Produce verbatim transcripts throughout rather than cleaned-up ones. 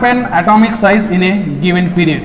An atomic size in a given period.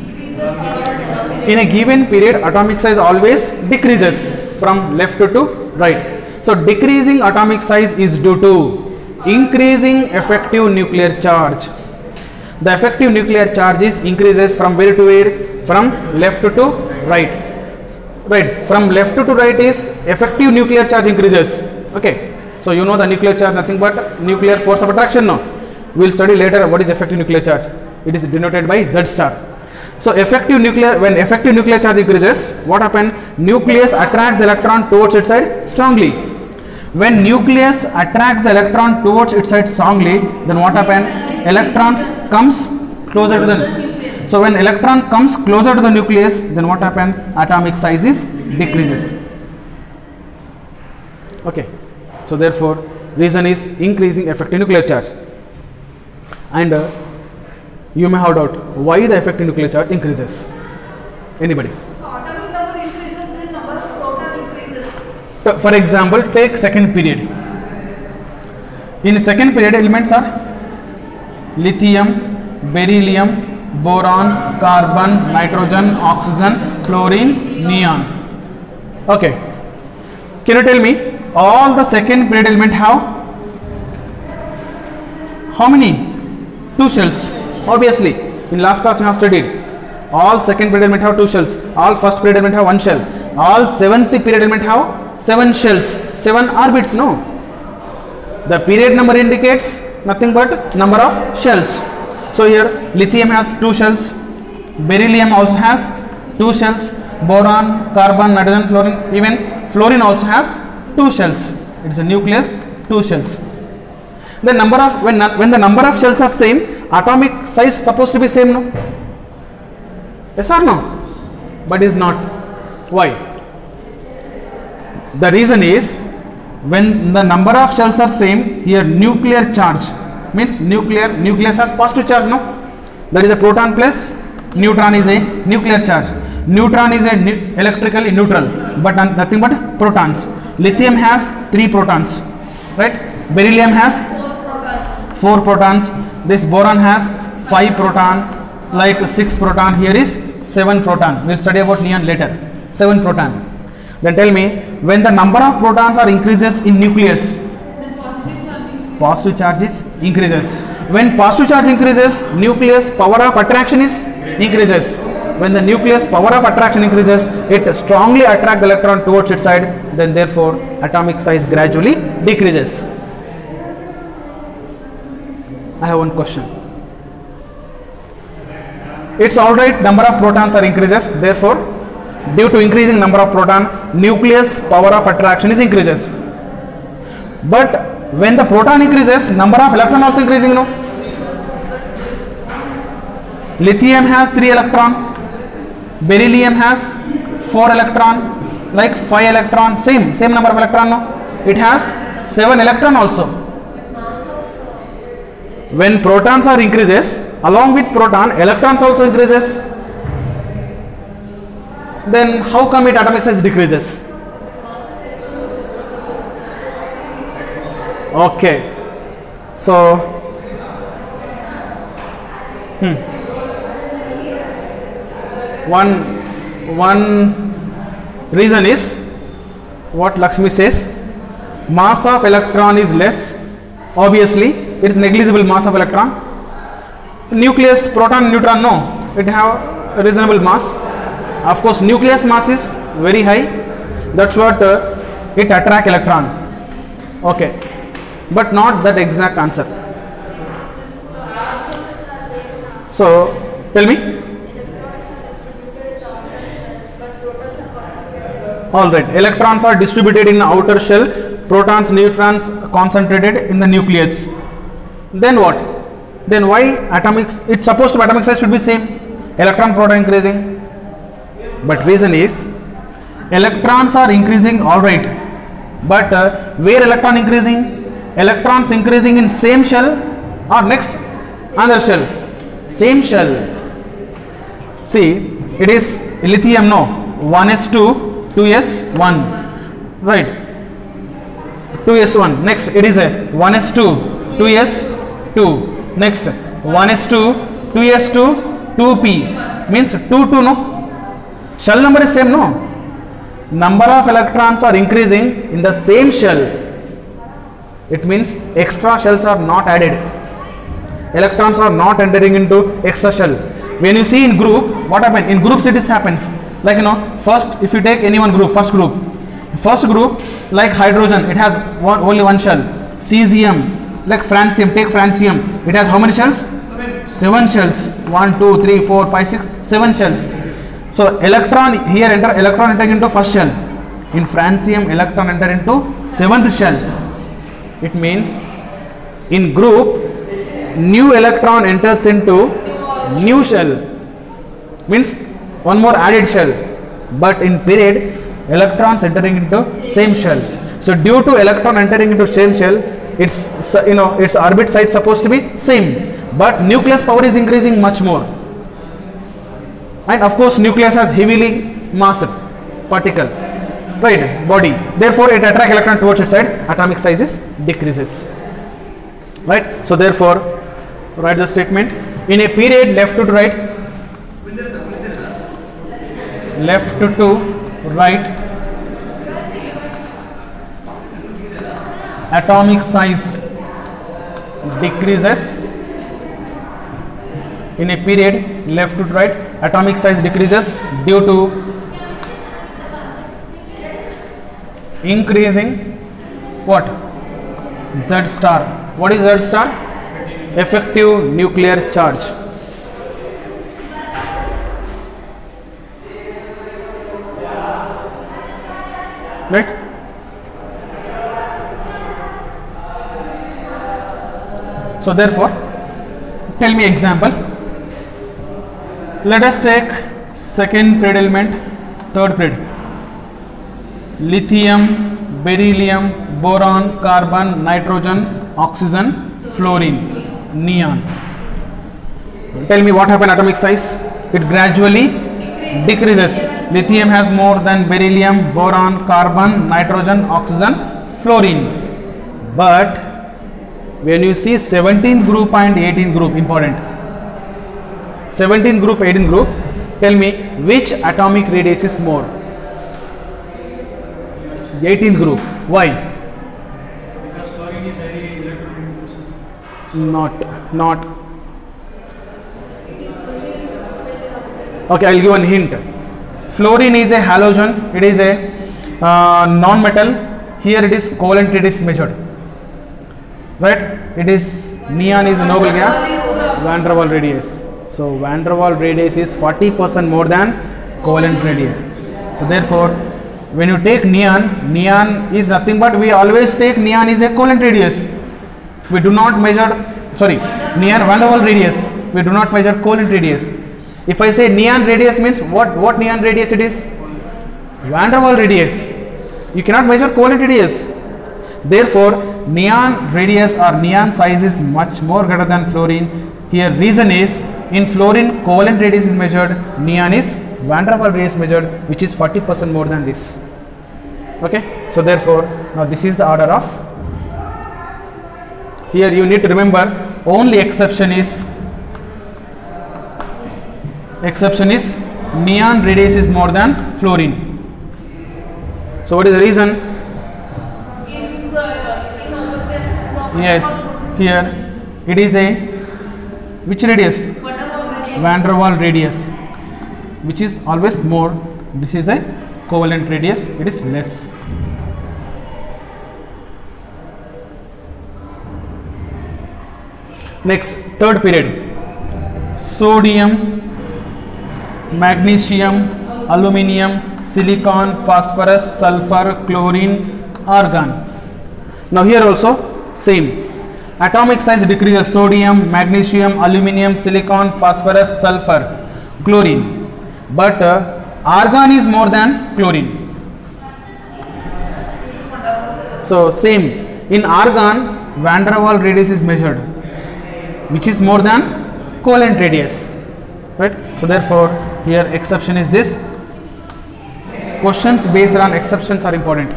In a given period, atomic size always decreases from left to, to right. So decreasing atomic size is due to increasing effective nuclear charge. The effective nuclear charge is increases from where to where? From left to, to right. Right, from left to, to right is effective nuclear charge increases. Okay, so you know the nuclear charge nothing but nuclear force of attraction. No, we will study later what is effective nuclear charge. It is denoted by Z star. So effective nuclear, when effective nuclear charge increases, what happens? Nucleus attracts the electron towards its side strongly. When nucleus attracts the electron towards its side strongly, then what happens? Electrons comes closer to the. So when electron comes closer to the nucleus, then what happens? Atomic size is decreases. Okay. So therefore, reason is increasing effective nuclear charge. And uh, you may have doubt why the effective nuclear charge increases. Anybody? Atomic number increases, then number of proton increases. So, for example, take second period. In second period, elements are lithium, beryllium, boron, carbon, nitrogen, oxygen, fluorine, neon. Okay. Can you tell me all the second period element have how many? Two shells. Obviously, in last class you have studied all second period element have two shells, all first period element have one shell, all seventh period element have seven shells, seven orbits. No, the period number indicates nothing but number of shells. So here lithium has two shells, beryllium also has two shells, boron, carbon, nitrogen, fluorine, even fluorine also has two shells. It is a nucleus, two shells. The number of when when the number of shells are same, atomic size supposed to be same, no? Yes or no? But is not. Why? The reason is when the number of shells are same, here nuclear charge means nuclear nucleus has positive charge, no? That is a proton plus neutron is a nuclear charge. Neutron is a ne electrically neutral, but nothing but protons. Lithium has three protons, right? Beryllium has four protons. This boron has five proton, like six proton. Here is seven proton. We'll study about neon later. Seven proton. Then tell me, when the number of protons are increases in nucleus, Then positive charge increases. positive charges increases. When positive charge increases, nucleus power of attraction is increases. When the nucleus power of attraction increases, it strongly attracts the electron towards its side. Then therefore, atomic size gradually decreases. I have one question. It's alright, number of protons are increases, therefore due to increasing number of proton, nucleus power of attraction is increases. But when the proton increases, number of electron also increasing, no? Lithium has three electron, beryllium has four electron, like five electron, same, same number of electron, no? It has seven electron also. When protons are increases, along with proton, electrons also increases. Then how come it atomic size decreases? Okay. So, hmm. one one reason is what Lakshmi says. Mass of electron is less. Obviously, it is negligible mass of electron. Nucleus, proton, neutron, no, it have a reasonable mass. Of course, nucleus mass is very high. That's what uh, it attract electron. Okay, but not that exact answer. So, tell me. All right, electrons are distributed in the outer shell, protons, neutrons concentrated in the nucleus. Then what? Then why atomics? It's supposed to atomic size should be same. Electron, proton increasing. But reason is electrons are increasing, all right. But uh, where electron increasing? Electrons increasing in same shell or next another shell? Same shell. See, it is lithium, no, one s two, two s one, right? two s one. Next, it is a one s two, two s two. Next, one s two, two s two, two p means two two no. Shell number is same no. Number of electrons are increasing in the same shell. It means extra shells are not added. Electrons are not entering into extra shell. When you see in group, what happens? In groups it is happens. Like you know, first if you take any one group, first group, first group like hydrogen, it has one, only one shell. Cesium, like francium, take francium, it has how many shells? Seven, seven shells. One, two, three, four, five, six, seven shells. So electron here enter, electron entering into first shell. In francium, electron enter into seventh shell. It means in group, new electron enters into new shell. Means one more added shell. But in period, electrons entering into same shell. So due to electron entering into same shell, its you know its orbit size supposed to be same. But nucleus power is increasing much more. And of course nucleus has heavily massed particle, right, body, therefore it attracts electron towards its side, atomic size is decreases, right. So therefore write the statement in a period left to right, left to right, atomic size decreases. In a period left to right, atomic size decreases due to increasing what? Z star. What is Z star? Effective nuclear charge. Right? So therefore, tell me example. Let us take second period element, third period. Lithium, beryllium, boron, carbon, nitrogen, oxygen, fluorine, neon. Tell me what happened atomic size? It gradually decreases. Lithium has more than beryllium, boron, carbon, nitrogen, oxygen, fluorine. But when you see seventeenth group and eighteenth group, important. seventeenth group, eighteenth group, tell me which atomic radius is more? eighteenth group. Why? Because fluorine is highly electron. Not, not. It is fully filled of this. Okay, I will give one hint. Fluorine is a halogen. It is a uh, non-metal. Here it is covalent radius measured. Right? It is neon is a noble gas. Van der Waal radius. So Van der Waal radius is forty percent more than covalent radius. So therefore, when you take neon, neon is nothing but we always take neon is a covalent radius. We do not measure, sorry, neon Van der Waal radius. We do not measure covalent radius. If I say neon radius means what? What neon radius it is? Van der Waal radius. You cannot measure covalent radius. Therefore, neon radius or neon size is much more greater than fluorine. Here reason is, in fluorine covalent radius is measured, neon is Van der Waal radius measured, which is forty percent more than this. Okay, so therefore now this is the order of. Here you need to remember only exception is exception is neon radius is more than fluorine. So what is the reason? In uh, in our classes, no. Yes, here it is a which radius? Van der Waal radius. Van der Waal radius, which is always more. This is a covalent radius, it is less. Next, third period. Sodium, magnesium, aluminium, silicon, phosphorus, sulfur, chlorine, argon. Now here also same. Atomic size decreases: sodium, magnesium, aluminium, silicon, phosphorus, sulfur, chlorine. But uh, argon is more than chlorine. So same. In argon, Van der Waal radius is measured, which is more than covalent radius. Right? So therefore, here exception is this. Questions based on exceptions are important.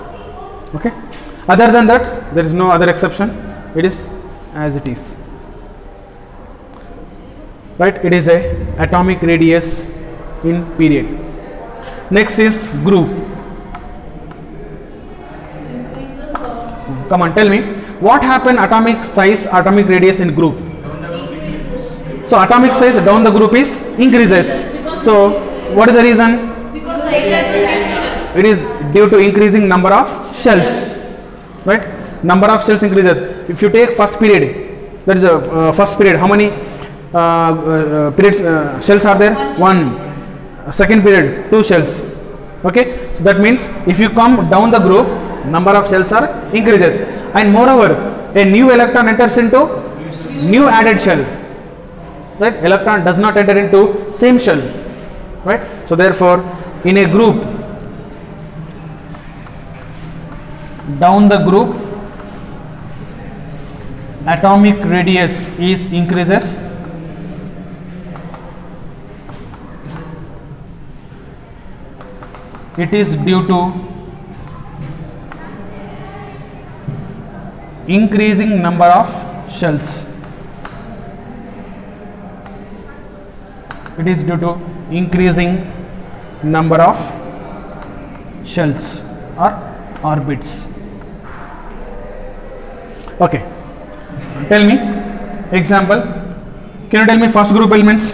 Okay. Other than that, there is no other exception. It is as it is. right? It is a atomic radius in period. Next is group. Increases or Come on, tell me what happened atomic size, atomic radius in group. increases. So atomic size down the group is increases. So what is the reason? Because the electric It is due to increasing number of shells, right? Number of shells increases. If you take first period, that is a uh, first period, how many uh, uh, periods uh, shells are there? One. Uh, second period, two shells. Okay, so that means if you come down the group, number of shells are increases, and moreover a new electron enters into new added shell, right? Electron does not enter into same shell, right? So therefore in a group, down the group, atomic radius is increases. It is due to increasing number of shells. It is due to increasing number of shells or orbits. Okay, tell me example. Can you tell me first group elements?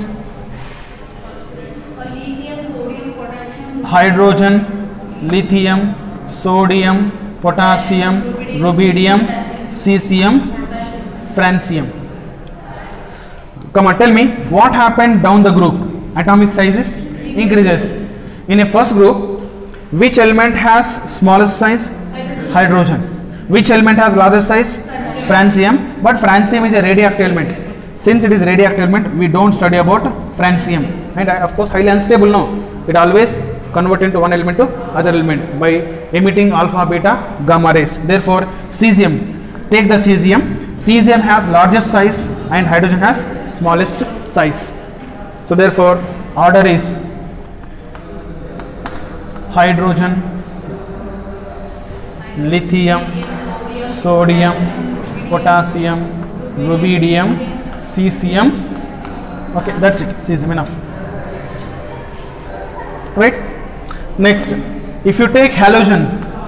a lithium, sodium, potassium, Hydrogen, lithium, sodium, potassium, rubidium, cesium, francium. Come on, tell me what happened down the group. Atomic sizes increases. In a first group, which element has smallest size? Hydrogen. Which element has largest size? Francium. But francium is a radioactive element. Since it is radioactive element, we don't study about francium. And uh, of course, highly unstable. No, it always convert into one element to other element by emitting alpha, beta, gamma rays. Therefore, cesium. Take the cesium. Cesium has largest size and hydrogen has smallest size. So therefore, order is hydrogen, lithium, sodium, potassium, rubidium, cesium. Okay, that's it. Cesium, enough. Right? Next, if you take halogen,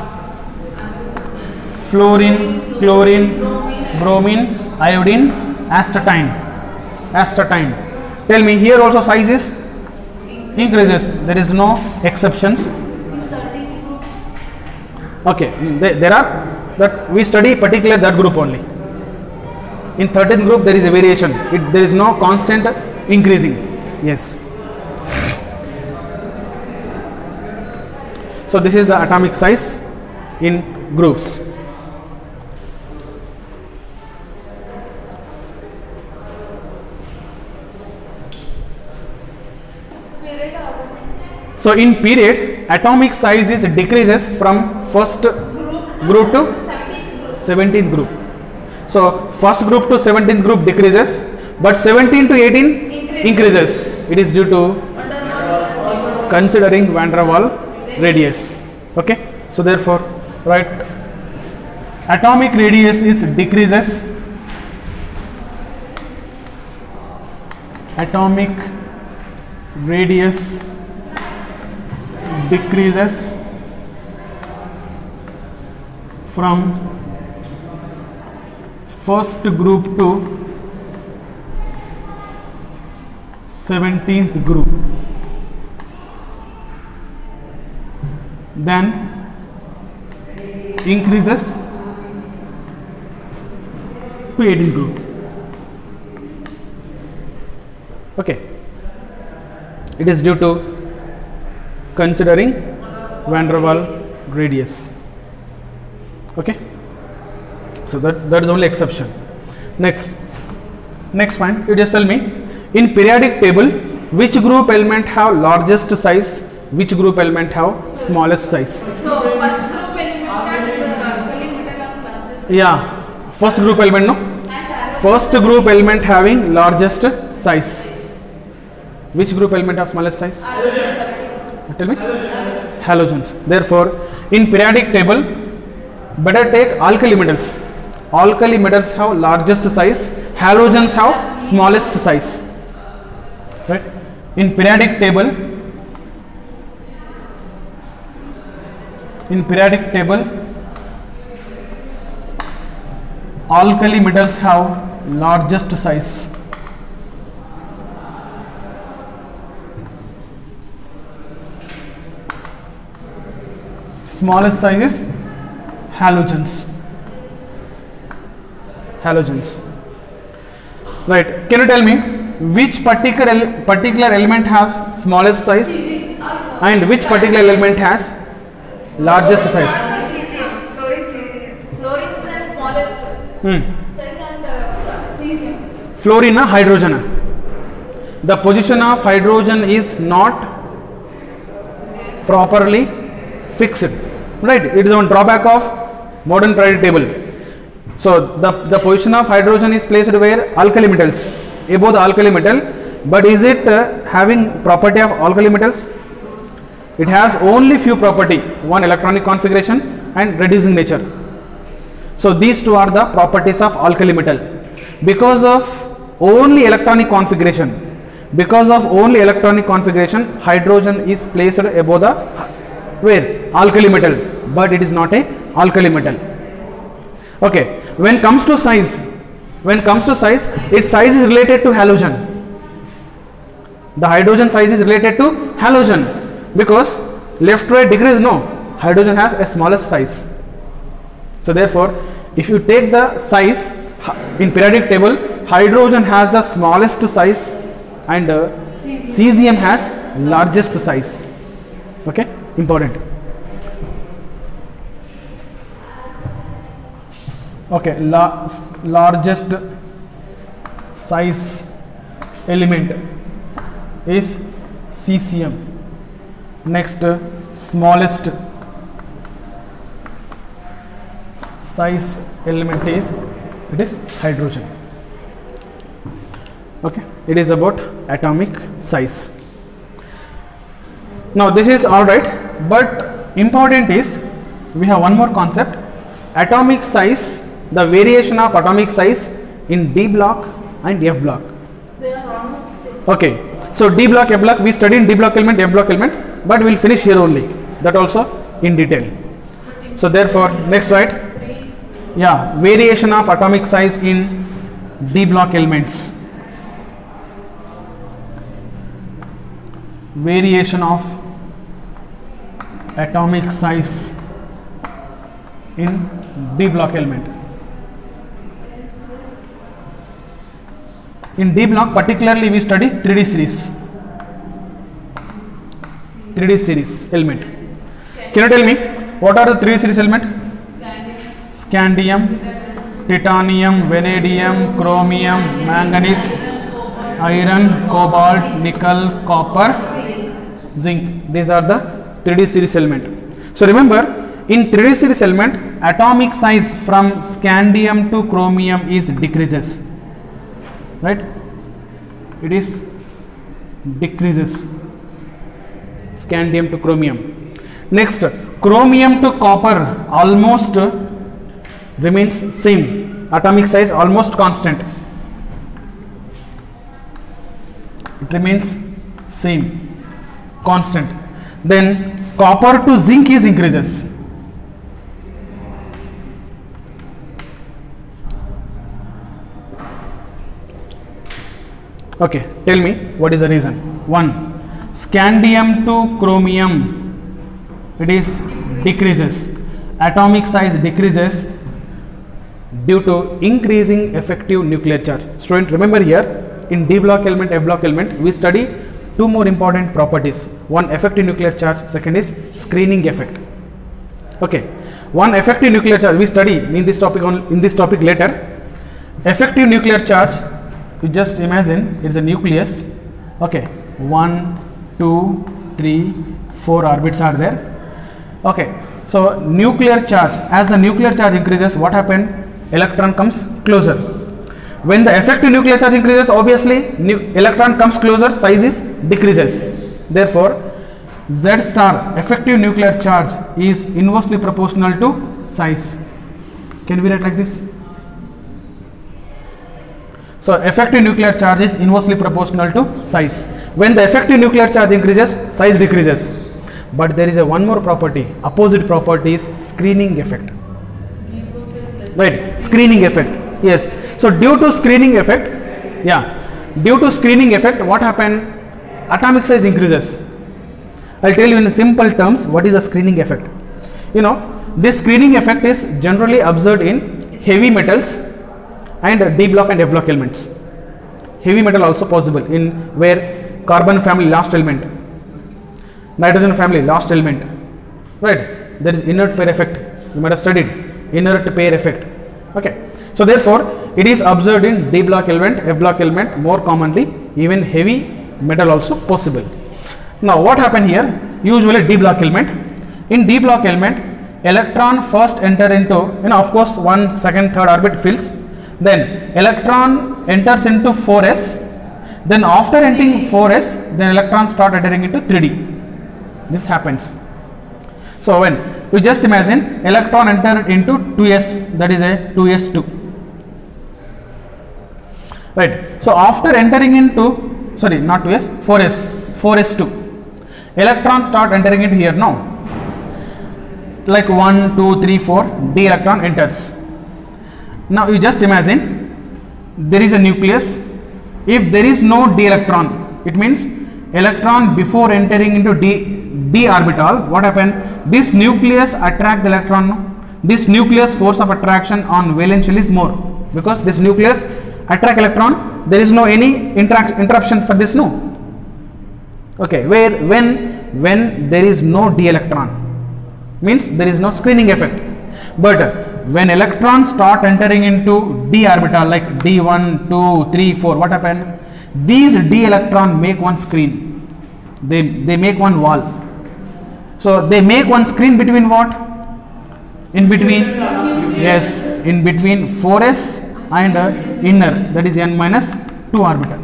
fluorine, chlorine, bromine, iodine, astatine, astatine. Tell me, here also size is increases. There is no exceptions. in thirteenth group, Okay, there, there are that we study particular that group only. In thirteenth group there is a variation. It, there is no constant increasing. Yes. So this is the atomic size in groups. period or So in period, atomic size is decreases from first group, group to seventeenth group, seventeenth group. So first group to seventeenth group decreases, but seventeen to eighteen Increases. increases. It is due to under one, considering van der Waal radius. Okay, so therefore, right, atomic radius is decreases. Atomic radius decreases from first group to seventeenth group, then increases to eighteenth group. Okay, it is due to considering van der Waal radius. Okay, so that that is only exception. Next, next point, you just tell me, in periodic table which group element have largest size, which group element have smallest size? so first group element and the alkali metal are largest, Yeah, first group element, no, and the first group element having largest size. Which group element have smallest size? halogens, Tell me. Halogens. Therefore, in periodic table, better take alkali metals. Alkali metals have largest size. Halogens have smallest size. right? In periodic table, in periodic table, alkali metals have largest size. Smallest size is halogens. Halogens. Right? Can you tell me which particular particular element has smallest size and which particular element has largest size? Cesium. Fluorine cesium. Fluorine is the smallest Hmm. size and uh, cesium. Fluorine, na hydrogen. na. The position of hydrogen is not properly fixed. Right? It is one drawback of modern periodic table. So the, the position of hydrogen is placed where alkali metals, above the alkali metal, but is it uh, having property of alkali metals? It has only few property, one electronic configuration and reducing nature. So these two are the properties of alkali metal. Because of only electronic configuration, because of only electronic configuration, hydrogen is placed above the where alkali metal, but it is not a alkali metal. Okay, when comes to size, when comes to size, its size is related to halogen. The hydrogen size is related to halogen because left right decrease, no, hydrogen has a smallest size. So therefore, if you take the size in periodic table, hydrogen has the smallest size and uh, cesium has largest size. Okay, important. Okay, la largest size element is cesium. Next, uh, smallest size element is it is hydrogen. Okay, it is about atomic size. Now this is all right, but important is we have one more concept: atomic size. The variation of atomic size in D block and F block. They are almost same. Okay, so D block, F block, we studied in D block element, F block element, but we will finish here only. That also in detail. So therefore, next right, yeah, variation of atomic size in D block elements. Variation of atomic size in D block element. In D block particularly we study three D series. three D series element. Can you tell me what are the three D series element? Scandium, titanium, vanadium, chromium, manganese, iron, cobalt, nickel, copper, zinc. These are the three D series element. So remember, in three D series element, atomic size from scandium to chromium is decreases. Right? It is decreases. Scandium to chromium. Next, chromium to copper almost remains same. Atomic size almost constant. It remains same, constant. Then copper to zinc is increases. Okay, tell me what is the reason. One, scandium to chromium, it is decreases. Atomic size decreases due to increasing effective nuclear charge. Student, remember here in D block element, F block element, we study two more important properties. One, effective nuclear charge. Second is screening effect. Okay, one, effective nuclear charge we study in this topic on in this topic later. Effective nuclear charge, you just imagine it is a nucleus. Okay, one, two, three, four orbits are there. Okay, so nuclear charge, as the nuclear charge increases, what happened? Electron comes closer. When the effective nuclear charge increases, obviously electron comes closer, size is decreases. Therefore, Z star effective nuclear charge is inversely proportional to size. Can we write like this? So effective nuclear charge is inversely proportional to size. When the effective nuclear charge increases, size decreases. But there is a one more property, opposite property is screening effect. Right, screening effect. Yes. So due to screening effect, yeah, due to screening effect, what happened? Atomic size increases. I'll tell you in simple terms what is a screening effect. You know, this screening effect is generally observed in heavy metals and D block and F block elements. Heavy metal also possible in where carbon family last element, nitrogen family last element, right? There is inert pair effect. You might have studied inert pair effect. Okay. So therefore, it is observed in D block element, F block element more commonly, even heavy metal also possible. Now what happened here? Usually D block element. In D block element, electron first enter into, you know, of course one second third orbit fills, then electron enters into four s, then after entering four s, then electrons start entering into three D. This happens. So when you just imagine electron entered into two s, that is a two s two. Right. So after entering into, sorry, not two s, four s, four s two, electrons start entering into here now. Like one, two, three, four, D electron enters. Now you just imagine there is a nucleus. If there is no D electron, it means electron before entering into D, D orbital, what happened? This nucleus attract the electron. This nucleus force of attraction on valence shell is more, because this nucleus attract electron. There is no any interact interruption for this, no. Okay, where when when there is no D electron, means there is no screening effect. But when electrons start entering into D orbital like D one, two, three, four, what happened? These D electron make one screen. They they make one wall. So they make one screen between what? In between, yes, in between four s and uh, inner, that is n minus two orbital.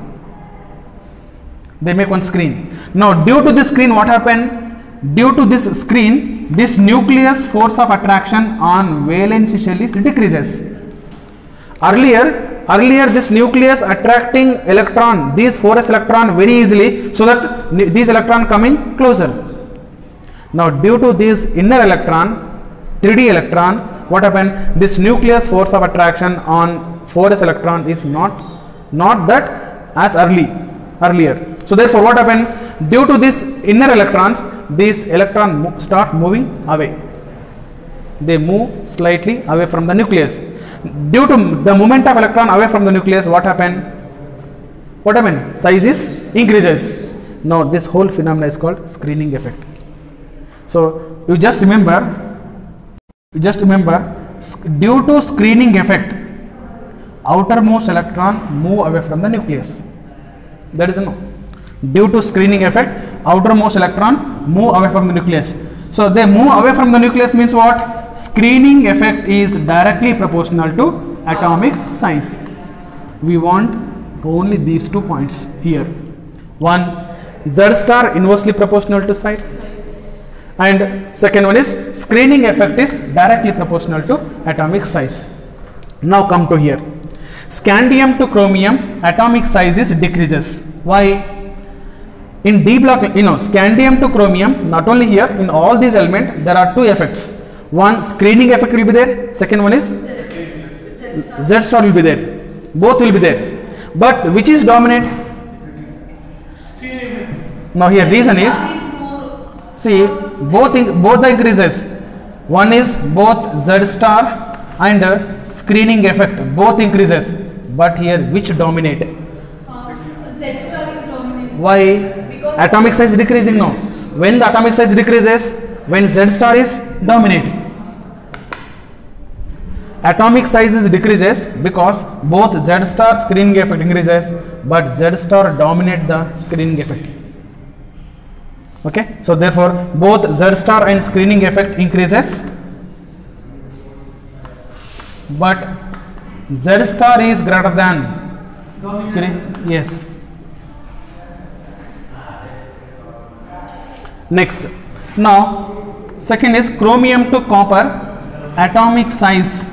They make one screen. Now due to this screen, what happened? Due to this screen, this nucleus force of attraction on valence shell is decreases. Earlier, earlier this nucleus attracting electron, these four s electron very easily, so that these electron coming closer. Now due to this inner electron, three D electron, what happened? This nucleus force of attraction on four s electron is not not that as early earlier. So therefore, what happened? Due to this inner electrons, these electron mo start moving away. They move slightly away from the nucleus. Due to the movement of electron away from the nucleus, what happened? What happened? Size is increases. Now this whole phenomena is called screening effect. So you just remember, you just remember, due to screening effect, outermost electron move away from the nucleus. That is no. Due to screening effect, outermost electron move away from the nucleus. So they move away from the nucleus means what? Screening effect is directly proportional to atomic size. We want only these two points here. One, Z star inversely proportional to size, and second one is screening effect is directly proportional to atomic size. Now come to here. Scandium to chromium atomic size is decreases. Why? In D block, you know, scandium to chromium, not only here, in all these elements there are two effects. One, screening effect will be there. Second one is Z star will be there. Both will be there. But which is dominant? Now here reason is, see, both in, both the increases. One is both Z star and uh, screening effect, both increases. But here which dominate? Uh, Z star is dominant. Why? Because atomic size decreasing now. When the atomic size decreases, when Z star is dominate. Atomic size is decreases because both Z star screening effect increases, but Z star dominate the screening effect. Okay, so therefore both Z star and screening effect increases, but Z star is greater than screen. Yes. Next, now second is chromium to copper atomic size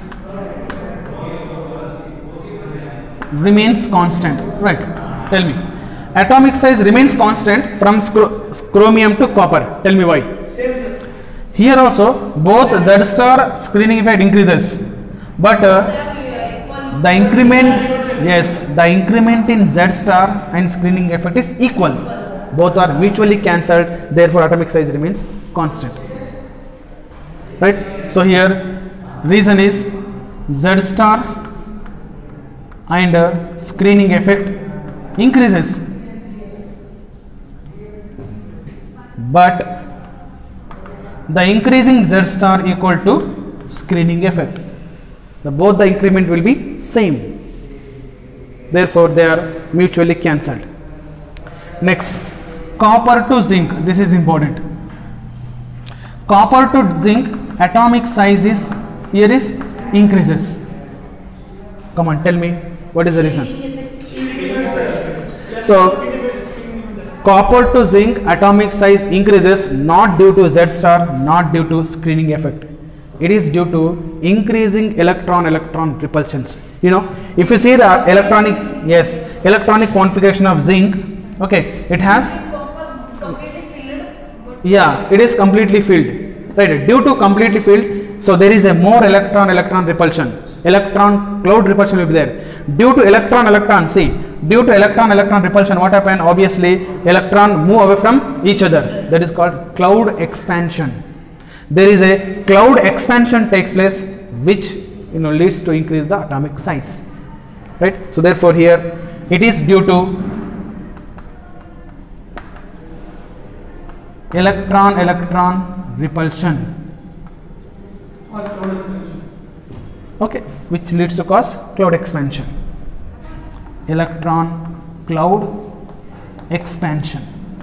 remains constant, right? Tell me, atomic size remains constant from scro chromium to copper. Tell me why. Same, sir. Here also both Z star screening effect increases, but uh, the increment, yes, the increment in Z star and screening effect is equal. Both are mutually cancelled, therefore atomic size remains constant. Right? So here reason is Z star and uh, screening effect increases, but the increasing Z star equal to screening effect. The both the increment will be same. Therefore, they are mutually cancelled. Next, copper to zinc. This is important. Copper to zinc atomic size is here is increases. Come on, tell me what is the reason. So, copper to zinc atomic size increases not due to Z star, not due to screening effect. It is due to increasing electron-electron repulsions. You know, if you see the electronic, yes, electronic configuration of zinc, okay, it has, completely filled. yeah, it is completely filled, right? Due to completely filled, so there is a more electron-electron repulsion. Electron cloud repulsion will be there. Due to electron-electron, see, due to electron-electron repulsion, what happened? Obviously, electron move away from each other. That is called cloud expansion. There is a cloud expansion takes place, which you know leads to increase the atomic size, right? So therefore, here it is due to electron-electron repulsion. Or cloud expansion. Okay, which leads to cause cloud expansion. Electron cloud expansion.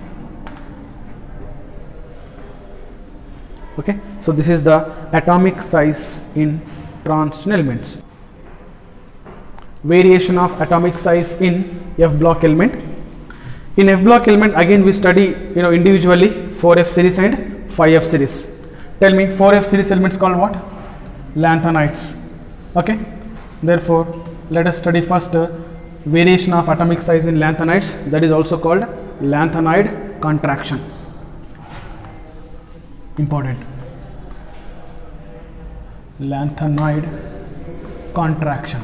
Okay, so this is the atomic size in transition elements. Variation of atomic size in F block element. In F block element, again we study you know individually four F series and five F series. Tell me, four F series elements called what? Lanthanides. Okay, therefore let us study first uh, variation of atomic size in lanthanides, that is also called lanthanide contraction. Important. Lanthanide contraction.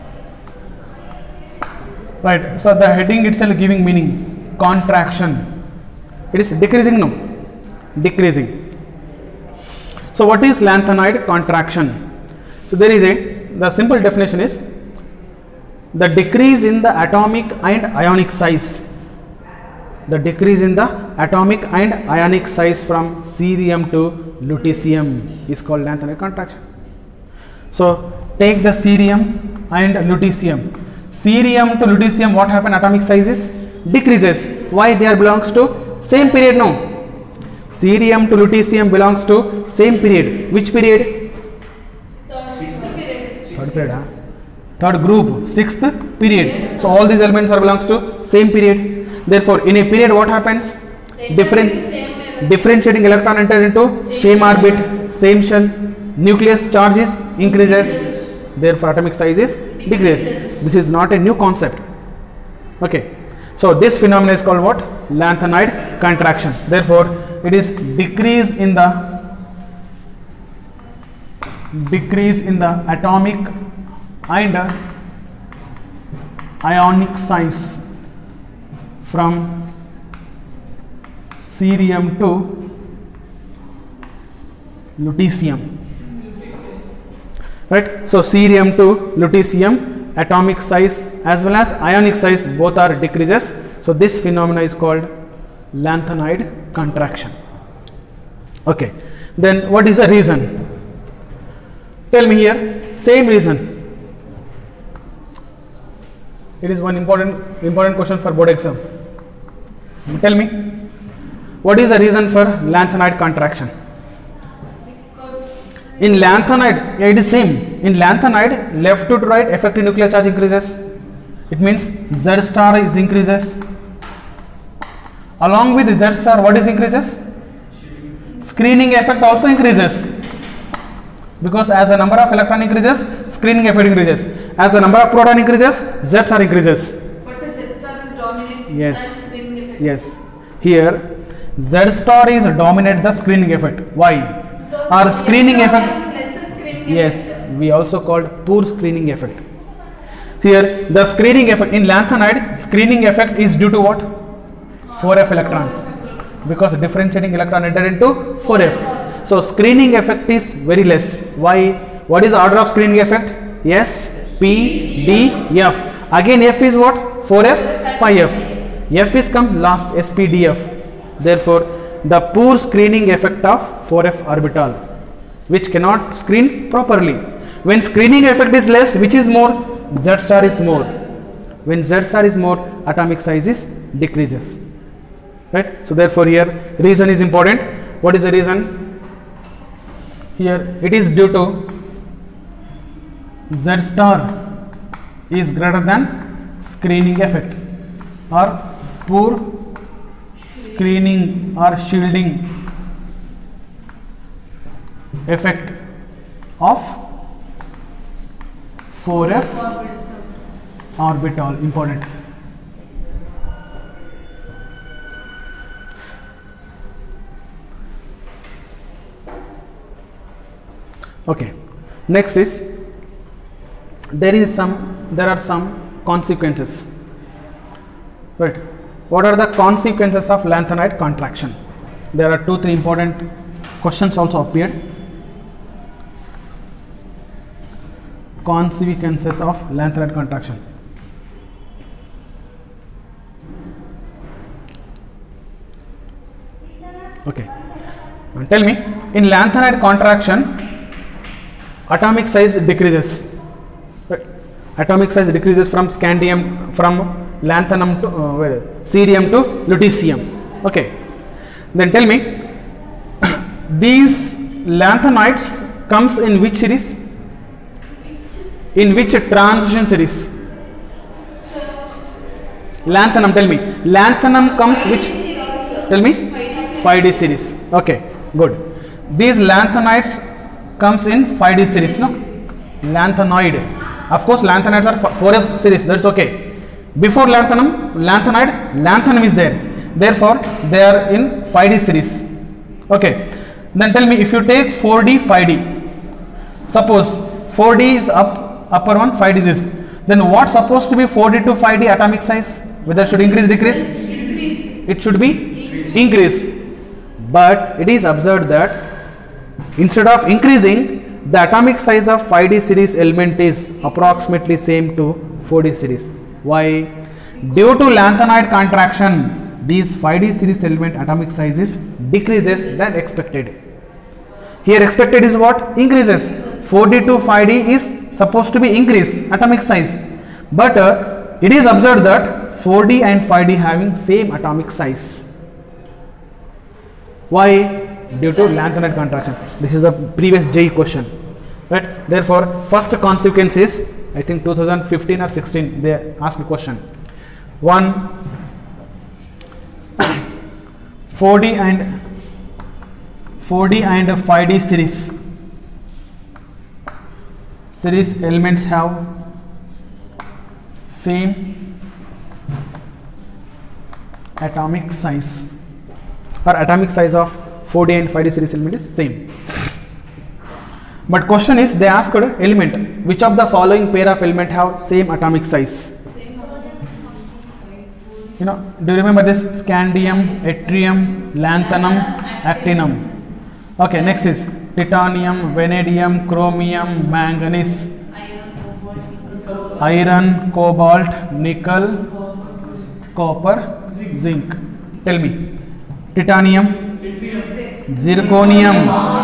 Right, so the heading itself giving meaning contraction. It is decreasing, no? Decreasing. So what is lanthanide contraction? So there is a, the simple definition is the decrease in the atomic and ionic size. The decrease in the atomic and ionic size from cerium to lutetium is called lanthanide contraction. So take the cerium and lutetium. Cerium to lutetium, what happened? Atomic size is decreases. Why? They are belongs to same period, no? Cerium to lutetium belongs to same period. Which period? Third period, huh? Third group, sixth period. So all these elements are belongs to same period. Therefore, in a period, what happens? Different differentiating electron enter into same orbit, same shell. Nucleus charges increases. Therefore, atomic size is decreases. This is not a new concept. Okay. So this phenomenon is called what? Lanthanide contraction. Therefore, it is decrease in the decrease in the atomic and ionic size from cerium to lutetium. Right? So cerium to lutetium, atomic size as well as ionic size both are decreases. So this phenomena is called lanthanide contraction. Okay. Then what is the reason? Tell me here, same reason. It is one important important question for board exam. Tell me, what is the reason for lanthanide contraction? In lanthanide, yeah, it is same. In lanthanide, left to right effective nuclear charge increases. It means Z star is increases. Along with Z star, what is increases? Screening effect also increases. Because as the number of electron increases, screening effect increases. As the number of proton increases, Z star increases. But the Z star is dominate Yes. the screening effect. Yes. Here Z star is dominate the screening effect. Why? Because Our F screening star effect. has lesser screening Yes, effect. we also called poor screening effect. Here the screening effect in lanthanide, screening effect is due to what? four F electrons, because differentiating electron enter into four F. So screening effect is very less. Why? What is the order of screening effect? S, P, D, F. Again F is what? four F, five F. F is come last, S, P, D, F. Therefore the poor screening effect of four F orbital, which cannot screen properly. When screening effect is less, which is more? Z star is more. When Z star is more, atomic size is decreases. Right? So therefore here reason is important. What is the reason? Here it is due to Z star is greater than screening effect or poor screening or shielding effect of four F orbital. Important. Okay, next is there is some there are some consequences, right? What are the consequences of lanthanide contraction? There are two three important questions also appeared. Consequences of lanthanide contraction. Okay, now tell me, in lanthanide contraction atomic size decreases. Right. Atomic size decreases from scandium, from lanthanum to uh, where, cerium to lutetium. Okay. Then tell me, these lanthanides comes in which series? In which transition series? Lanthanum. Tell me, lanthanum comes which? Tell me, five D series. Okay, good. These lanthanides comes in five D series, no? Lanthanoid. Of course, lanthanides are four F series. That's okay. Before lanthanum, lanthanide, lanthanum is there. Therefore, they are in five D series. Okay. Then tell me, if you take four D, five D. Suppose four D is up, upper one, five D is this. Then what supposed to be four D to five D atomic size? Whether should increase, decrease? Increase. It should be increase. But it is observed that instead of increasing, the atomic size of five D series element is approximately same to four D series. Why? Due to lanthanide contraction, these five D series element atomic size is decreases than expected. Here expected is what? Increases. four D to five D is supposed to be increase atomic size. But uh, it is observed that four D and five D having same atomic size. Why? Due to lanthanide contraction. This is the previous J E E question, right? Therefore, first consequence is, I think two thousand fifteen or sixteen they asked a question. One, four D and four D and five D series series elements have same atomic size, or atomic size of four D and five D series element is same. But question is, they asked element, which of the following pair of element have same atomic size? You know, do you remember this? Scandium, yttrium, lanthanum, actinium. Okay, next is titanium, vanadium, chromium, manganese, iron, cobalt, nickel, copper, zinc. Tell me, titanium, zirconium,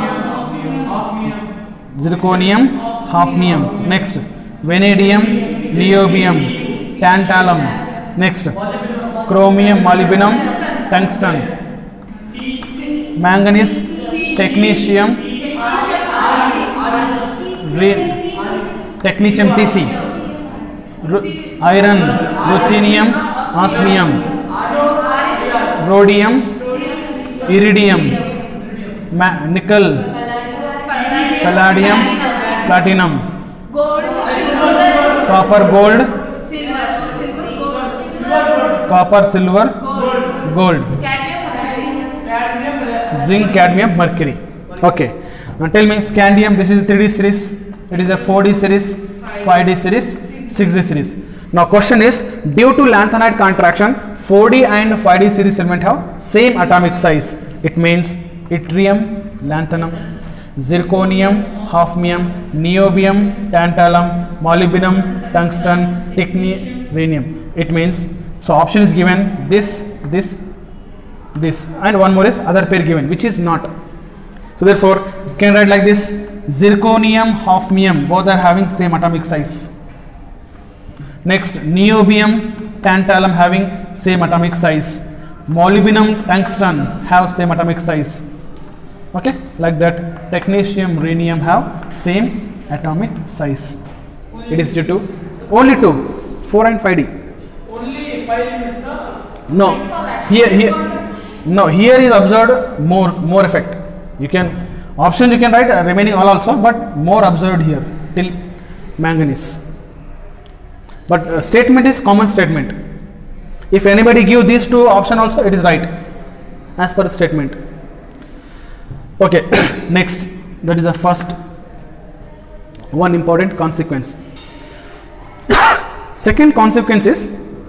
zirconium, hafnium. Next, vanadium, niobium, tantalum. Next, chromium, molybdenum, tungsten. Manganese, technetium, technetium T C. Iron, ruthenium, osmium, rhodium, iridium, ma nickel, palladium, platinum, Gold, silver, copper, gold, silver, silver, gold, silver, copper, silver, Gold. gold, Cadmium, mercury. Cadmium, zinc, cadmium, mercury. Okay. Now tell me, scandium, this is a three D series, it is a four D series, five D series, six D series. Now question is, due to lanthanide contraction, four D and five D series element have same atomic size. It means yttrium, lanthanum, zirconium, hafnium, niobium, tantalum, molybdenum, tungsten, techni, rhenium. It means, so option is given this, this, this, and one more is other pair given, which is not. So therefore, you can write like this: zirconium, hafnium, both are having same atomic size. Next, niobium, tantalum having same atomic size. Molybdenum, tungsten have same atomic size. Okay, like that. Technetium, rhenium have same atomic size. It is due to only two, four and five D. only five minutes. Huh? No, here, here, no, here is observed more, more effect. You can option you can write uh, remaining all also, but more observed here till manganese. But uh, statement is common statement. If anybody give these two option also, it is right as per the statement. Okay, next, that is the first one important consequence. Second consequence is,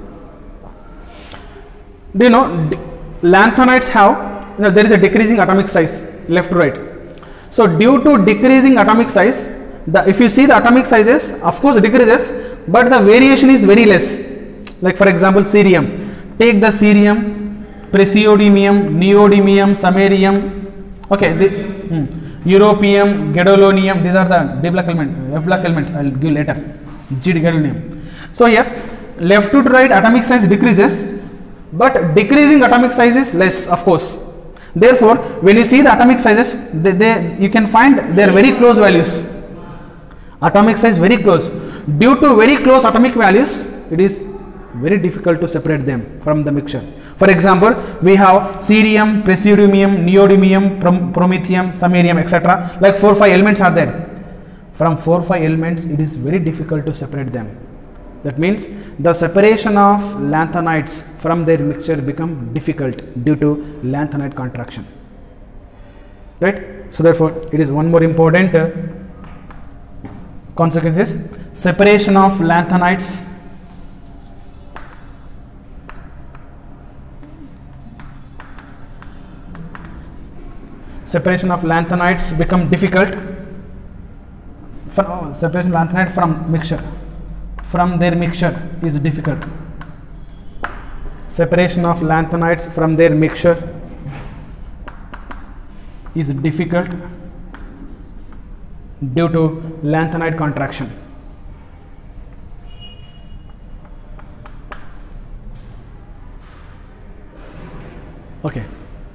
do you know, d- lanthanides have, you know, there is a decreasing atomic size left to right. So due to decreasing atomic size, the if you see the atomic sizes, of course decreases, but the variation is very less. Like for example, cerium. Take the cerium, praseodymium, neodymium, samarium. Okay, the, hmm, europium, gadolinium. These are the D block element, F block elements. I will give later. G gadolinium. So here, left to right atomic size decreases, but decreasing atomic size is less, of course. Therefore, when you see the atomic sizes, they, they you can find they are very close values. Atomic size very close. Due to very close atomic values, it is very difficult to separate them from the mixture. For example, we have cerium, praseodymium, neodymium, prom promethium, samarium, et cetera. Like four five elements are there. From four five elements, it is very difficult to separate them. That means the separation of lanthanides from their mixture become difficult due to lanthanide contraction. Right? So therefore, it is one more important uh, consequence is separation of lanthanides separation of lanthanides become difficult. For, oh, separation of lanthanide from mixture from their mixture is difficult. Separation of lanthanides from their mixture is difficult due to lanthanide contraction. Okay.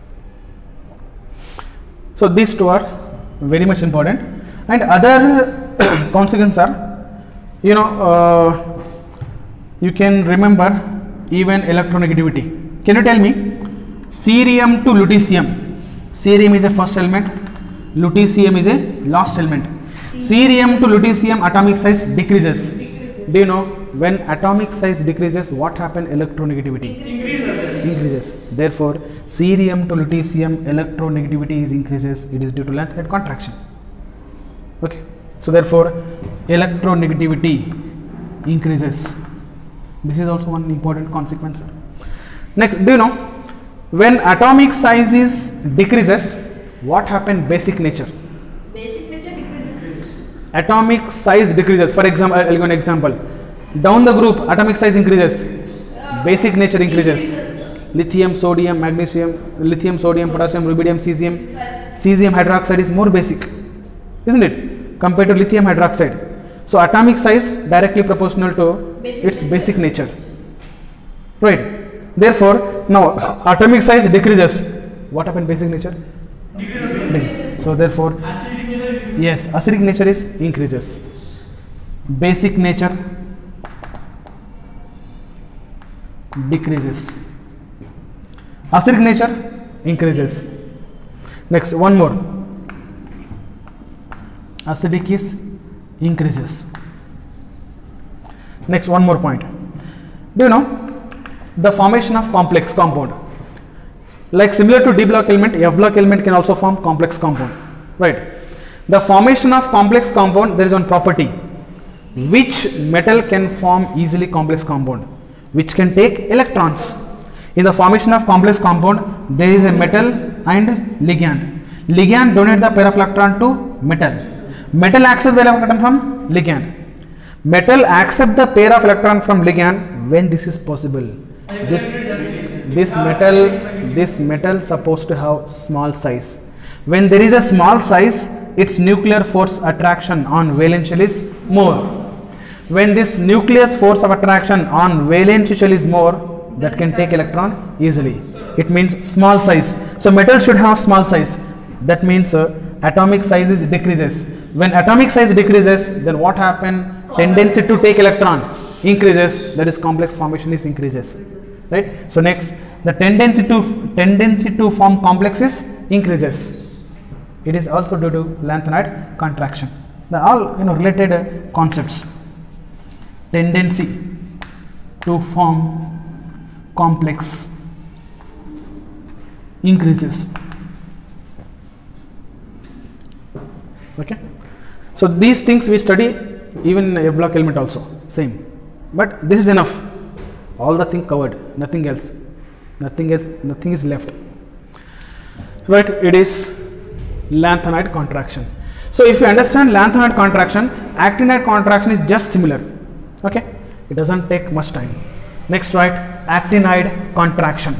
So these two are very much important, and other consequences are, you know, uh, you can remember even electronegativity. Can you tell me, cerium to lutetium? Cerium is a first element, lutetium is a last element. Cerium to lutetium atomic size decreases. Decreases. Do you know when atomic size decreases, what happens? Electronegativity Increases. increases. Therefore, cerium to lutetium electronegativity is increases. It is due to lanthanide contraction. Okay. So therefore, electronegativity increases. This is also one important consequence. Next, do you know when atomic size is decreases, what happen? Basic nature. Basic nature decreases. Atomic size decreases. For example, I will give an example. Down the group, atomic size increases. Uh, Basic nature increases. increases. Lithium, sodium, magnesium, lithium, sodium, potassium, rubidium, cesium. Right. Cesium hydroxide is more basic, isn't it, compared to lithium hydroxide? So atomic size directly proportional to Basic its nature. basic nature, right? Therefore, now atomic size decreases. What happened? Basic nature. Decreases. So therefore, Acidic nature. yes, acidic nature is increases. Basic nature decreases. Acidic nature increases. Next, one more. Acidic is increases. Next, one more point. Do you know the formation of complex compound. Like similar to D block element, F block element can also form complex compound, right? The formation of complex compound, there is one property. Which metal can form easily complex compound? Which can take electrons. In the formation of complex compound, there is a metal and ligand. Ligand donate the pair of electron to metal. Metal accept the electron from ligand. Metal accept the pair of electron from ligand when this is possible. This, this metal, this metal supposed to have small size. When there is a small size, its nuclear force attraction on valence shell is more. When this nucleus force of attraction on valence shell is more, that can take electron easily. It means small size. So metal should have small size. That means uh, atomic size is decreases. When atomic size decreases, then what happen? Tendency to take electron increases. That is complex formation is increases. Right. So next, the tendency to tendency to form complexes increases. It is also due to lanthanide contraction. They are all you know related uh, concepts. Tendency to form complex increases. Okay. So these things we study even in F block element also same. But this is enough. All the thing covered. Nothing else. Nothing else. Nothing is left. Right. It is lanthanide contraction. So if you understand lanthanide contraction, actinide contraction is just similar. Okay. It doesn't take much time. Next, right, actinide contraction.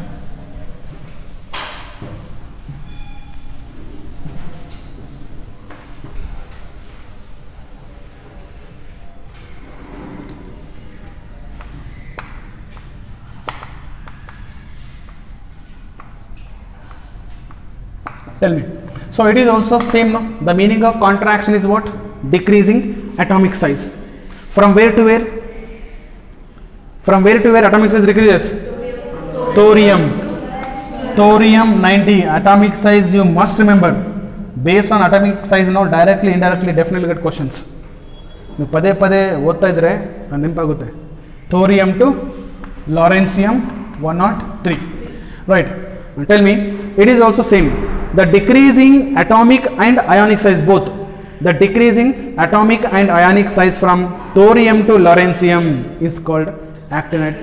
Tell me. So it is also same, no? The meaning of contraction is what? Decreasing atomic size. From where to where? From where to where atomic size decreases? Thorium. Thorium ninety. Atomic size you must remember. Based on atomic size, you know, directly, indirectly, definitely get questions. You pade pade otta idre nempagutte. Thorium to lawrencium one oh three. Right. Now tell me, it is also same. The decreasing atomic and ionic size both. The decreasing atomic and ionic size from thorium to lawrencium is called actinide.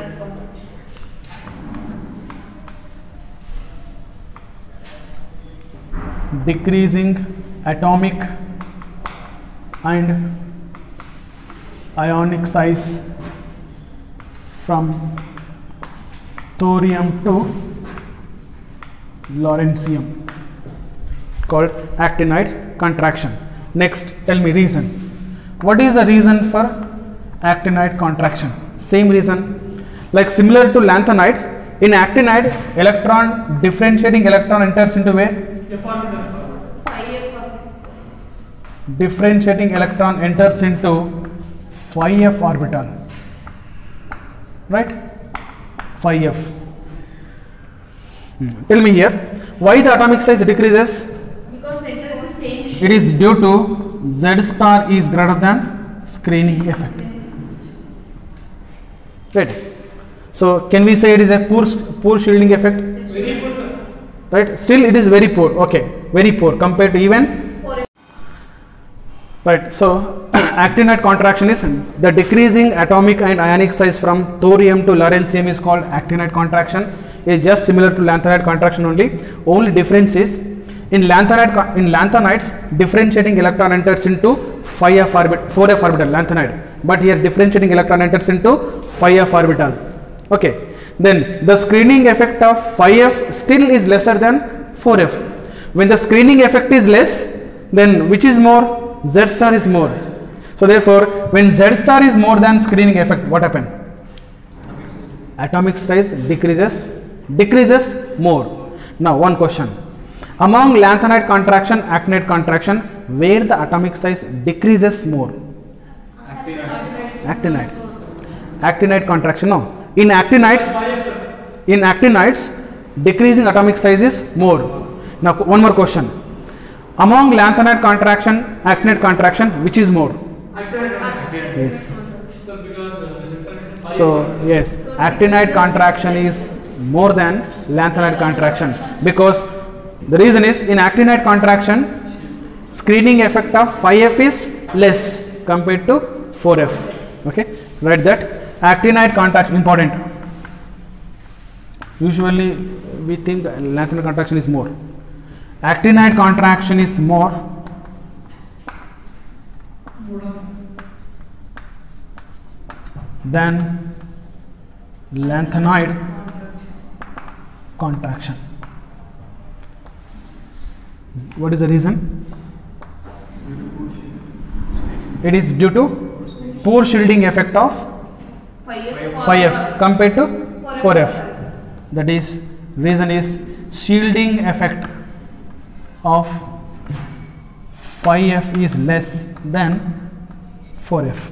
Decreasing atomic and ionic size from thorium to lawrencium called actinide contraction. Next, tell me reason. What is the reason for actinide contraction? Same reason, like similar to lanthanide. In actinide, electron differentiating electron enters into where? Differentiating electron enters into phi f orbital, right? Phi f. Hmm. Tell me here, why the atomic size decreases? Because center is the same. It is due to Z star is greater than screening effect. Right. So can we say it is a poor poor shielding effect? Very poor, sir. Right. Still it is very poor. Okay. Very poor compared to even. Right. So actinide contraction is the decreasing atomic and ionic size from thorium to lawrencium is called actinide contraction. It is just similar to lanthanide contraction only. Only difference is in lanthanide in lanthanides differentiating electron enters into phi f orbit four f orbital lanthanide, but here differentiating electron enters into phi f orbital. Okay. Then the screening effect of phi f still is lesser than four f. When the screening effect is less, then which is more? Z star is more. So therefore, when Z star is more than screening effect, what happens? Atomic size decreases, decreases more. Now one question. Among lanthanide contraction, actinide contraction, where the atomic size decreases more? Actinide. Actinide. Actinide contraction, no. In actinides, in actinides, decreasing atomic size is more. Now one more question. Among lanthanide contraction, actinide contraction, which is more? Actinide. Yes. So because uh, So yes, actinide contraction is more than lanthanide contraction, because the reason is in actinide contraction screening effect of five F is less compared to four F. Okay, write that. Actinide contraction important. Usually we think lanthanide contraction is more. Actinide contraction is more than lanthanide contraction. What is the reason? It is due to poor shielding effect of five F compared to four F. That is, reason is shielding effect of five F is less than four F.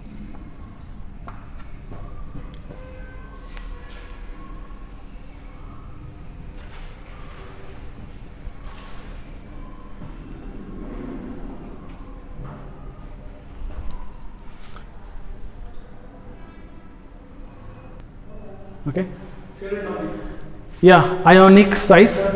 Okay. Yeah, ionic size.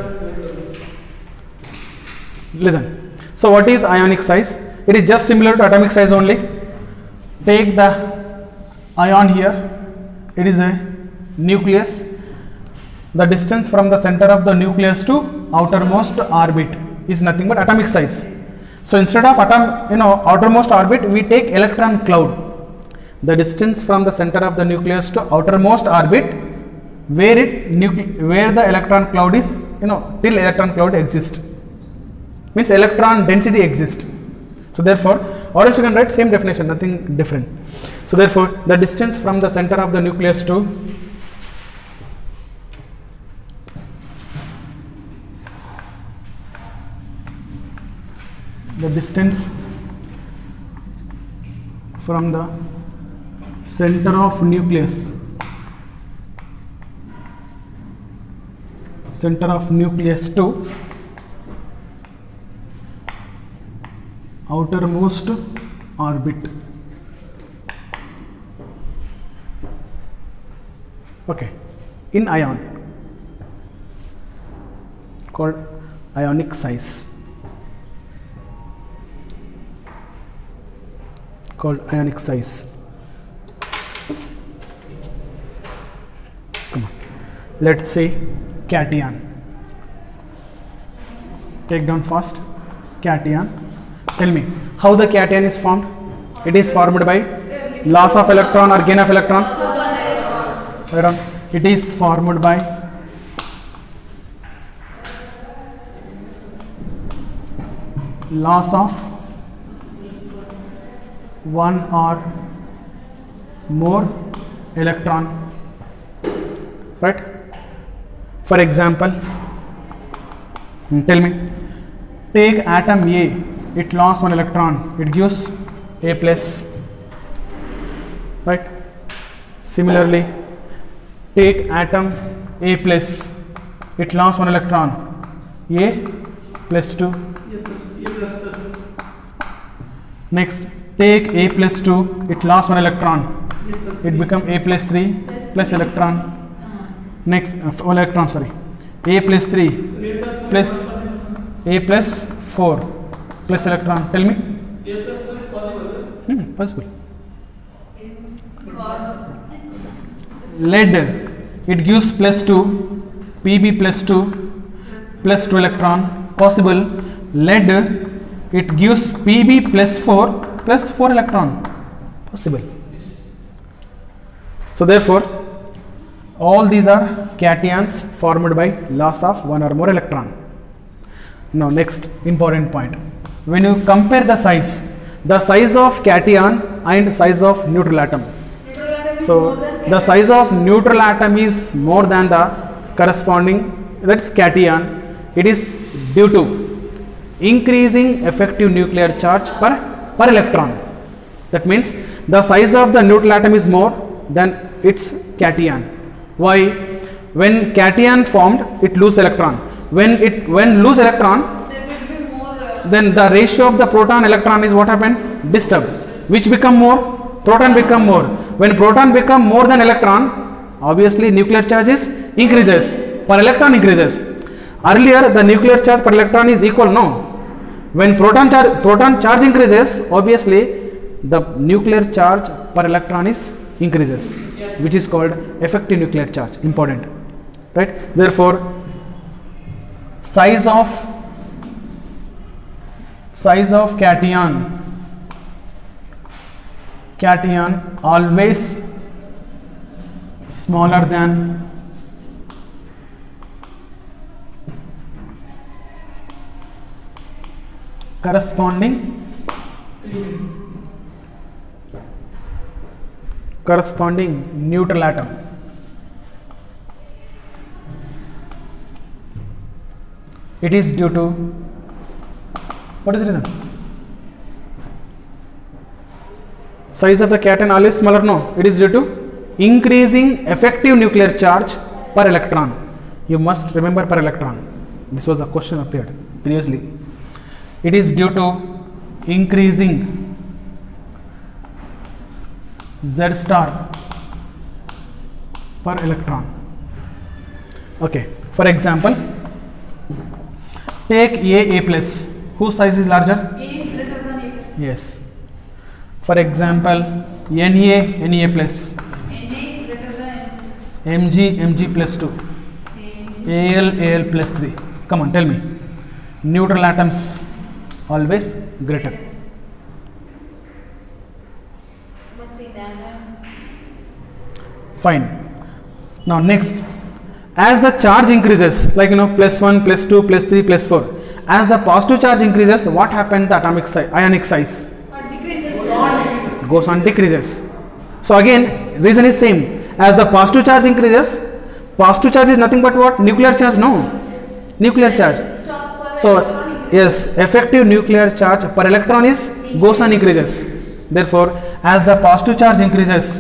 Listen. So what is ionic size? It is just similar to atomic size only. Take the ion here. It is a nucleus. The distance from the center of the nucleus to outermost orbit is nothing but atomic size. So instead of atom, you know, outermost orbit, we take electron cloud. The distance from the center of the nucleus to outermost orbit, where it where the electron cloud is, you know, till electron cloud exists, means electron density exists. So therefore, or else you can write same definition, nothing different. So therefore, the distance from the center of the nucleus to the distance from the center of nucleus center of nucleus to outermost orbit. Okay, in ion called ionic size, called ionic size. Come on, let's say cation. Take down fast. Cation. Tell me how the cation is formed. It is formed by loss of electron or gain of electron. Right on. It is formed by loss of one or more electron. Right? For example, tell me, take atom A, it lost one electron, it gives A plus. Right? Similarly, take atom A plus, it lost one electron, A plus two. Next, take A plus two, it lost one electron, it become A plus three plus electron. Next, uh, one electron, sorry, A plus three plus A plus four plus electron. Tell me. A plus four is possible. Hmm, possible. Lead, it gives plus two, P b plus two plus two electron. Possible. Lead, it gives P b plus four plus four electron. Possible. So therefore, all these are cations formed by loss of one or more electron. Now next important point. When you compare the size, the size of cation and size of neutral atom. So the size of neutral atom is more than the corresponding, that is cation. It is due to increasing effective nuclear charge per, per electron. That means the size of the neutral atom is more than its cation. Why? When cation formed, it lose electron. When it when lose electron, There will be more. Uh, then the ratio of the proton electron is what happened? Disturbed. Which become more? Proton become more. When proton become more than electron, obviously nuclear charge is increases, per electron increases. Earlier the nuclear charge per electron is equal, no. When proton charge proton charge increases, obviously the nuclear charge per electron is increases, which is called effective nuclear charge. Important, right? Therefore size of size of cation cation always smaller than corresponding corresponding neutral atom. It is due to, what is the reason? Size of the cation always smaller, no, it is due to increasing effective nuclear charge per electron. You must remember per electron. This was a question appeared previously. It is due to increasing Z star per electron. Okay, for example, take A A plus, whose size is larger? A is greater than A plus. Yes. For example, N A N A plus, N A is greater than N plus. M G M G plus two, A L A L plus three. Come on, tell me. Neutral atoms always greater. Fine. Now next, as the charge increases, like you know, plus one, plus two, plus three, plus four, as the positive charge increases, what happens? The atomic size, ionic size Or decreases. goes on decreases. So again, reason is same. As the positive charge increases, positive charge is nothing but what? Nuclear charge, no? Nuclear charge. Stop per So electron increase. yes, effective nuclear charge per electron is goes on increases. Therefore, as the positive charge increases,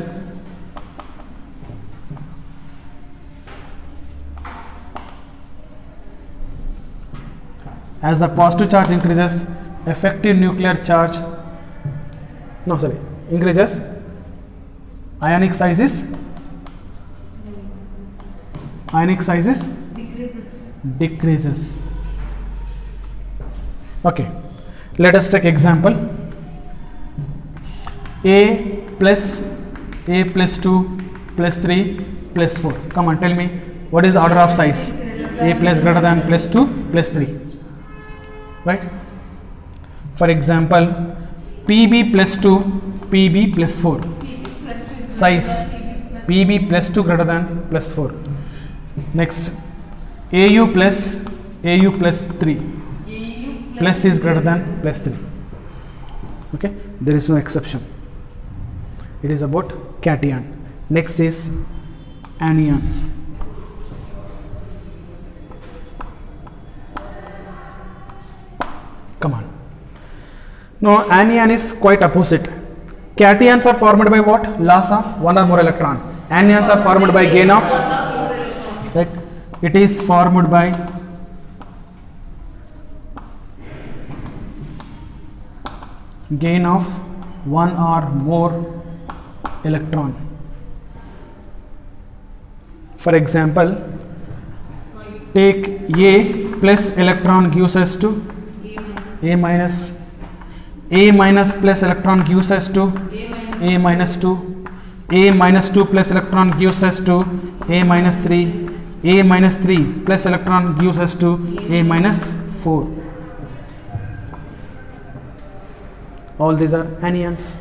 as the positive charge increases, effective nuclear charge, no sorry, increases, ionic size is ionic size is Decreases. decreases. Okay, let us take example. A plus A plus two plus three plus four. Come on, tell me what is the order of size? A plus greater than plus two plus three, right? For example, P B plus two, P B plus four. P B plus two is Size greater than P B plus two greater than plus four. Next, A U plus A U plus three. A U Plus is greater than plus three. Okay, there is no exception. It is about cation. Next is anion. Come on. Now anion is quite opposite. Cations are formed by what? Loss of one or more electron. Anions are formed by gain of, right? It is formed by gain of one or more electron. For example, take A plus electron gives us to A minus, A minus plus electron gives us to A minus two, A minus two plus electron gives us to A minus three, A minus three plus electron gives us to A minus four. All these are anions.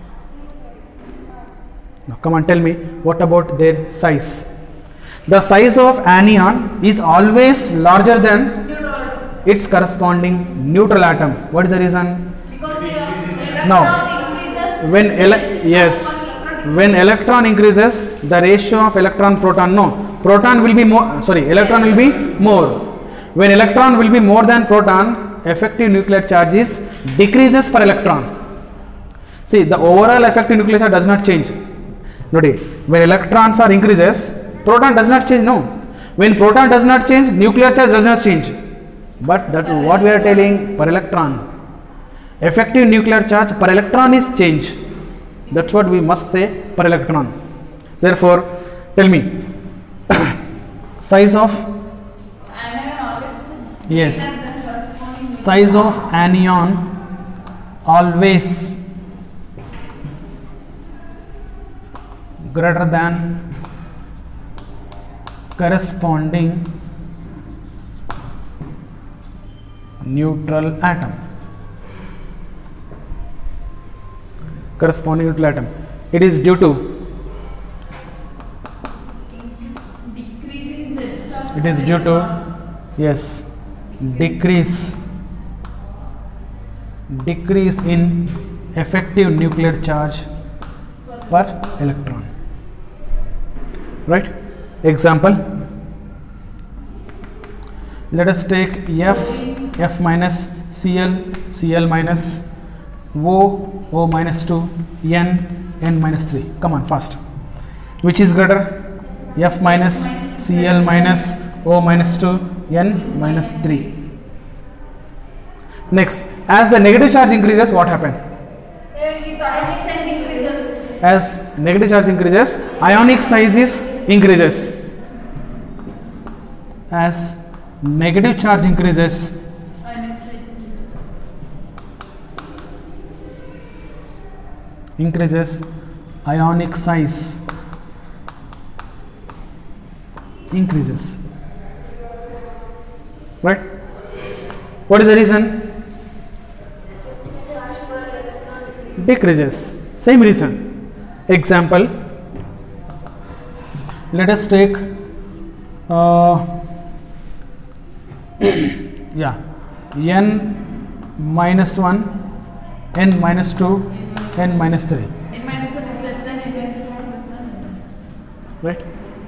Now come on, tell me what about their size? The size of anion is always larger than neutral atom. its corresponding neutral atom. What is the reason? Because uh, Now, electron increases. When ele then yes, electron when electron increases, the ratio of electron proton, no, proton will be more, sorry, electron will be more. When electron will be more than proton, effective nuclear charge is decreases per electron. See, the overall effective nuclear charge does not change. Notice, when electrons are increases, proton does not change, no. When proton does not change, nuclear charge does not change. But that what we are telling per electron. Effective nuclear charge per electron is change. That's what we must say per electron. Therefore, tell me size of Anion always yes greater than corresponding size of anion always greater than corresponding neutral atom. Corresponding neutral atom. It is due to decreasing Z star. it is due to yes decrease decrease in effective nuclear charge per electron. Right? Example, let us take F F minus Cl Cl minus O O minus two N N minus three. Come on, fast. Which is greater? F minus Cl minus O minus two N minus three. Next, as the negative charge increases, what happens? The atomic size increases. As negative charge increases, ionic size is increases. As negative charge increases, Ionic size increases ionic size increases. Right? What is the reason? Decreases. Same reason. Example, let us take uh, yeah n minus one, n minus two, n minus three. N minus one is less than N minus two is less than N minus Right?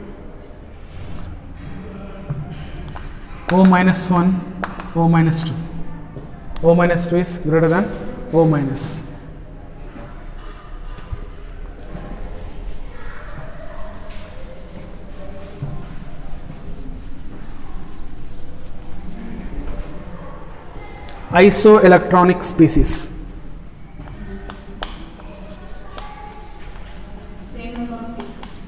O minus one, O minus two. O minus two is greater than O minus. Isoelectronic species. Same number.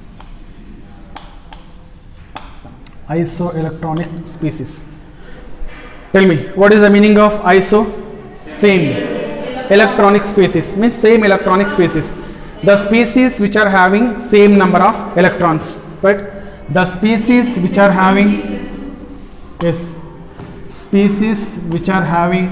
Isoelectronic species. Tell me, what is the meaning of iso? Same. Electronic species means same electronic species. The species which are having same number of electrons, right? The species which are having yes, species which are having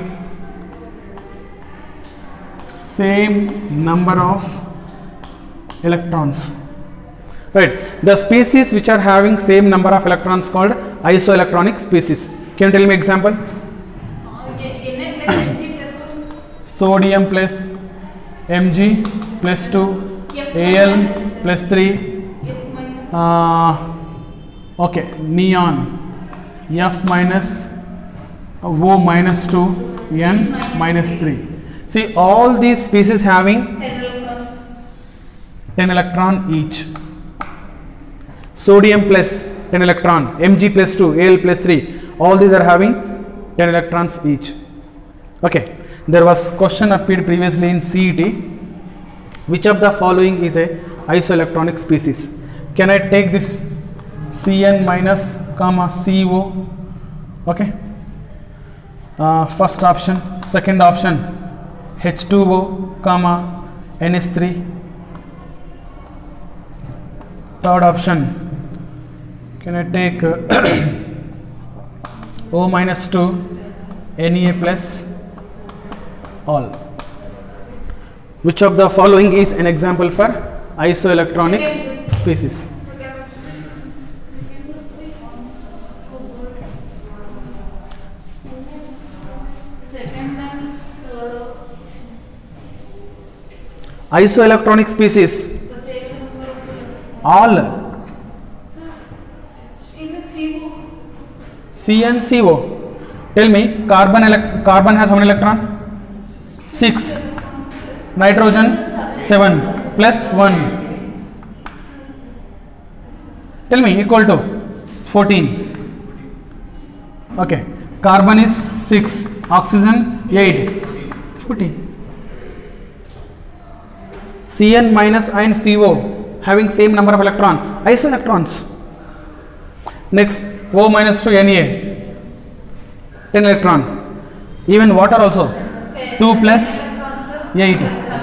same number of electrons. Right, the species which are having same number of electrons called isoelectronic species. Can you tell me example? Uh, N plus Mg plus two. Sodium plus Mg plus two, F Al minus plus three, F minus uh, okay, neon, F minus O minus two, N minus three. See, all these species having ten electrons. ten electron each. Sodium plus ten electron, Mg plus two, Al plus three, all these are having ten electrons each. Okay, there was question appeared previously in C E T. Which of the following is a isoelectronic species? Can I take this Cn minus comma Co? Okay. Uh, first option, second option H two O comma N H three, third option can I take uh, O minus two Na plus all. Which of the following is an example for isoelectronic species? Second and third. Isoelectronic species, The same number of electrons. all In the C O. C N C O. Tell me, carbon elect carbon has how many electron? six. Nitrogen seven plus one. Tell me, equal to fourteen. Okay, carbon is six, oxygen eight, fourteen. C N minus and C O having same number of electron, isoelectrons. Next, O minus to Na, ten electron. Even water also, two plus eight,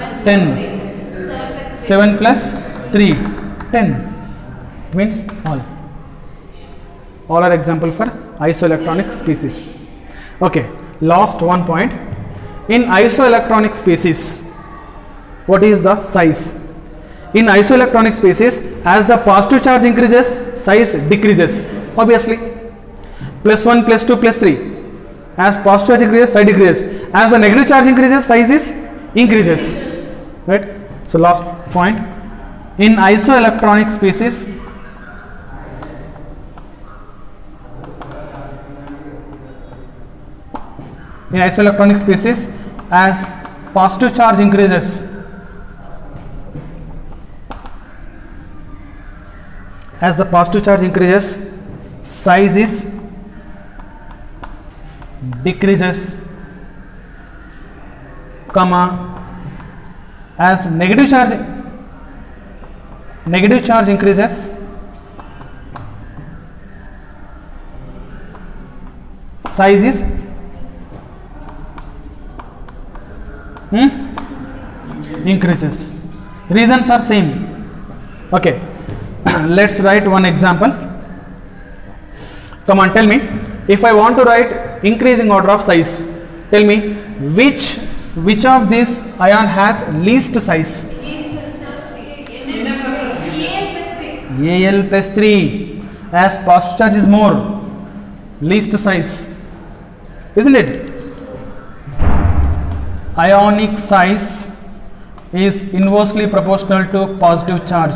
ten, seven plus three, ten, means all. All are example for isoelectronic species. Okay, last one point. In isoelectronic species, what is the size? In isoelectronic species, as the positive charge increases, size decreases. Obviously, plus one, plus two, plus three. As positive charge increases, size decreases. As the negative charge increases, size is increases. Right? So last point. In isoelectronic species, in isoelectronic species, as positive charge increases, as the positive charge increases, size is decreases, comma, as negative charge negative charge increases, size is hmm, increases. Reasons are same. Okay, let's write one example. Come on, tell me, if I want to write increasing order of size, tell me which which of these ion has least size? A L plus three. As positive charge is more, least size, isn't it? Ionic size is inversely proportional to positive charge.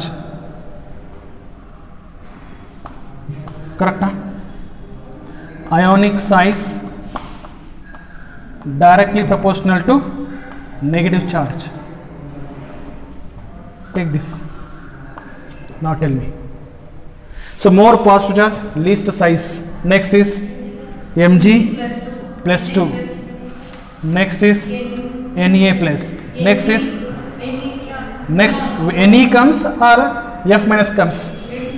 Correct? Huh? Ionic size directly proportional to negative charge. Take this. Now tell me. So more positive charge, least size. Next is Mg plus two. Next is Na plus. Next is next Ne comes or F minus comes.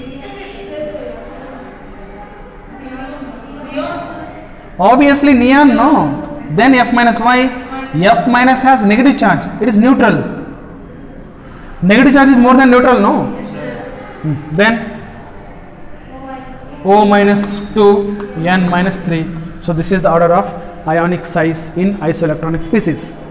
Obviously neon, no. Then F minus. Why? F minus has negative charge. It is neutral. Negative charge is more than neutral, no. Hmm. Then O minus two, N minus three. So this is the order of ionic size in isoelectronic species.